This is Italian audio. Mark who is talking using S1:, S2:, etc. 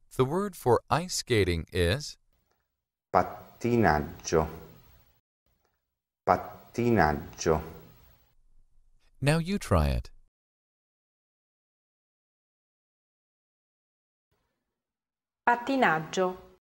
S1: The word for ice skating is
S2: pattinaggio, pattinaggio.
S1: Now you try it.
S3: Pattinaggio.